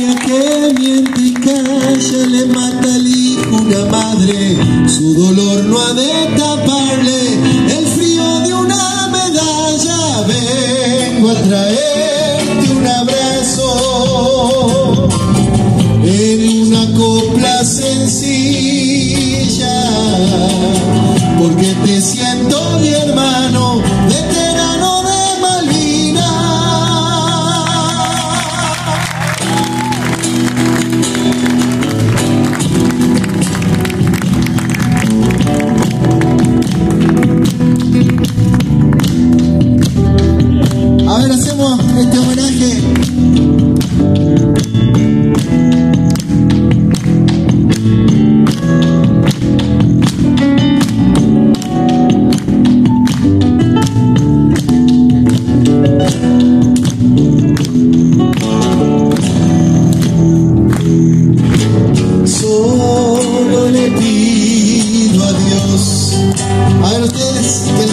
historia que miente y calla, le mata al hijo una madre, su dolor no ha de taparle el frío de una medalla. Vengo a traerte un abrazo en una copla sencilla, porque te siento mi hermano, veterano de Malvinas. A ver, hacemos este homenaje. Solo le pido a Dios. A ver ustedes.